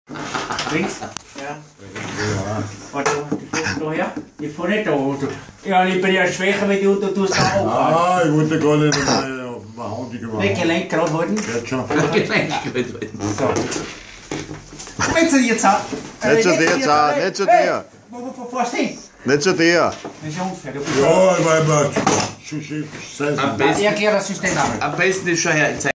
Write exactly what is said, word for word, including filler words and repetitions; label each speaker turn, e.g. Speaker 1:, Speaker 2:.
Speaker 1: Links? Ja. Warte, die Foto her. Die von nicht da. Ja, ich bin ja schwächer wie du, du tust da auch.
Speaker 2: Ah, ich wollte gar nicht mehr auf dem Hand gemacht.
Speaker 1: Nicht Gelenk gerade halten.
Speaker 2: Geht schon.
Speaker 3: Gelenk halten.
Speaker 1: So. Nicht zu dir, Zahn.
Speaker 4: Nicht zu dir, Zahn, nicht zu dir.
Speaker 1: Wo, wo, wo, wo stehst du?
Speaker 4: Nicht zu dir.
Speaker 1: Das ist unfair. Du bist
Speaker 2: Ja, weil man zu schief
Speaker 3: Am besten,
Speaker 1: erklär das System an.
Speaker 3: am besten ist schon her.